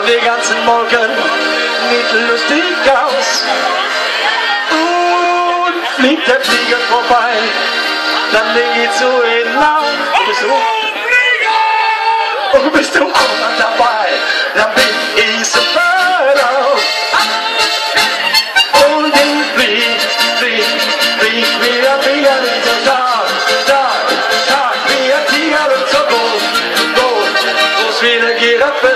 den ganzen Morgen nicht lustig aus. Und fliegt der Flieger vorbei, dann leg ich zu hinauf. Und bist du auch noch dabei, dann bin ich so verlaut. Und ich flieg wie ein Tiger so stark, wie ein Tiger und so groß wie eine Giraffe.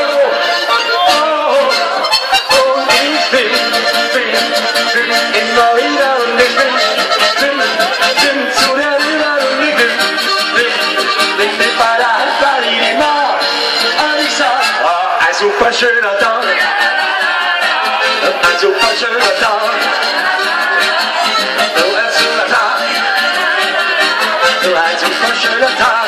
Und ich flieg immer wieder und ich bin zu der Lüge und ich bin bei der Halbparina. Und ich sag, ein super schöner Tag, ein super schöner Tag. Ein super schöner Tag.